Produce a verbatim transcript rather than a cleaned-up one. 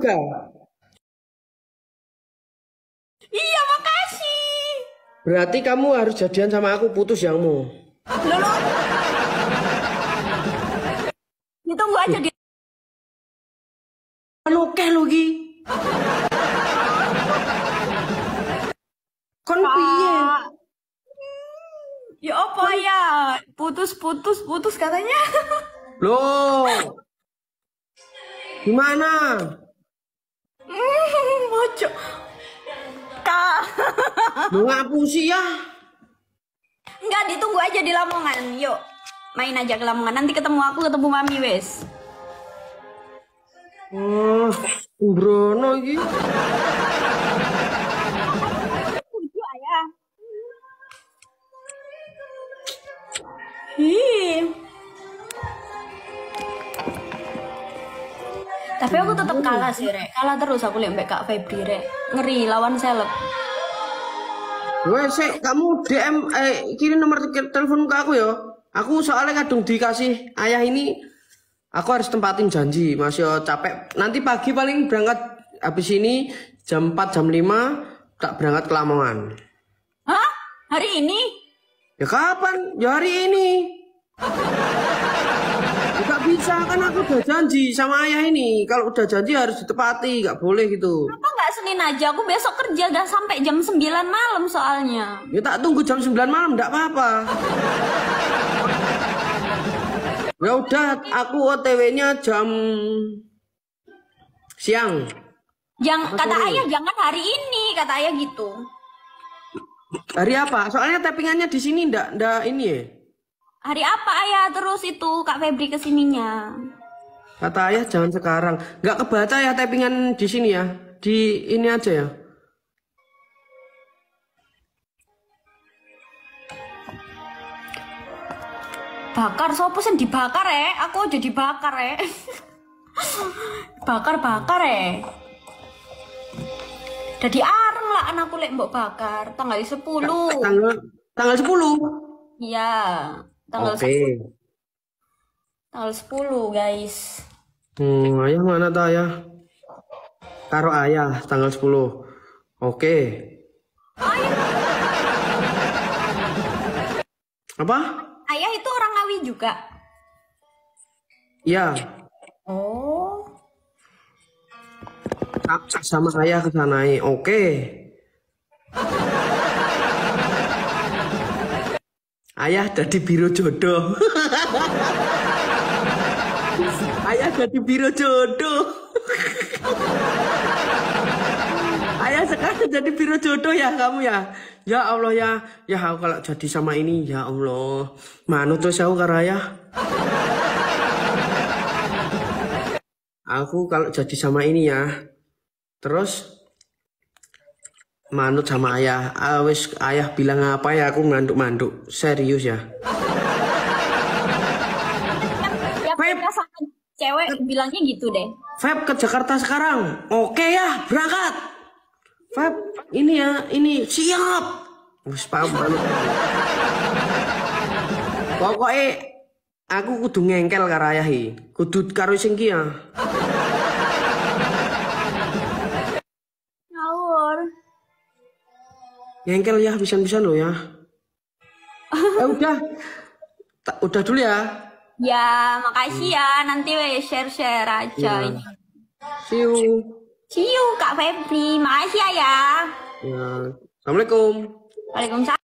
juga. Iya, makasih. Berarti kamu harus jadian sama aku, putus yangmu. Lolo. Ditunggu aja di. Oke lu Gi. Kon piye? Ya apa ya? Putus, putus, putus katanya. Loh. Gimana? Hmm, Mojo. Kak. Lu ngapusi ya? Enggak, ditunggu aja di Lamongan. Yuk, main aja ke Lamongan. Nanti ketemu aku, ketemu Mami wes. Oh, Brono iki. Lucu ayah. Hi. Tapi aku tetap kalah sih, Rek. Kalah terus aku lihat Mbak Kak Febri, Rek. Ngeri lawan seleb. Wes, kamu D M eh kirim nomor telepon ke aku ya. Aku soalnya kadung dikasih ayah ini, aku harus tempatin janji. Masih capek. Nanti pagi paling berangkat habis ini jam empat jam lima tak berangkat ke Lamongan. Hah? Hari ini? Ya kapan? Ya hari ini. Gak bisa kan aku udah janji sama ayah ini. Kalau udah janji harus ditepati, gak boleh gitu. Kenapa nggak Senin aja? Aku besok kerja gak sampai jam sembilan malam soalnya. Ya tak tunggu jam sembilan malam, gak apa-apa. Ya udah, aku O T W-nya jam siang. Jangan, Apa kata sore? ayah jangan hari ini, kata ayah gitu. Hari apa? Soalnya tappingannya di sini ndak ndak ini ya. Hari apa ayah terus itu Kak Febri kesininya? Kata ayah jangan sekarang. Nggak kebaca ya tappingan di sini ya. Di ini aja ya. Bakar sopo sih dibakar ya? Aku aja dibakar ya. Bakar-bakar ya. Jadi areng lah anakku lek mbok bakar tanggal sepuluh. Tanggal tanggal sepuluh. Iya, tanggal Oke. sepuluh. Tanggal sepuluh, guys. Hmm, ayah mana tuh ayah? Taruh ayah tanggal sepuluh. Oke. Apa? Ayah itu orang Ngawi juga. Ya, Oh. sama ayah ke sana. Oke. Ayah jadi biro jodoh. Ayah jadi biro jodoh. Ayah sekarang jadi biro jodoh ya kamu ya. Ya Allah ya. Ya aku kalau jadi sama ini ya Allah. Manut terus aku karo ayah. Aku kalau jadi sama ini ya. Terus manut sama ayah. Awes ayah bilang apa ya aku manduk-manduk. Serius ya. Ya pernah sama cewek bilangnya gitu deh. Feb ke Jakarta sekarang. Oke ya, berangkat. Feb, ini ya, ini siap. Wis paham manut. Pokoknya aku kudu ngengkel karo ayah iki. Kudu karo sing ki ya. Ngawur. Ngengkel ya, bisa-bisa lo ya. Eh udah. Ta- udah dulu ya. Ya, makasih ya. Nanti we share-share aja Ya. ini. See you. See you Kak Febri. Makasih ya. Ya. Assalamualaikum. Waalaikumsalam.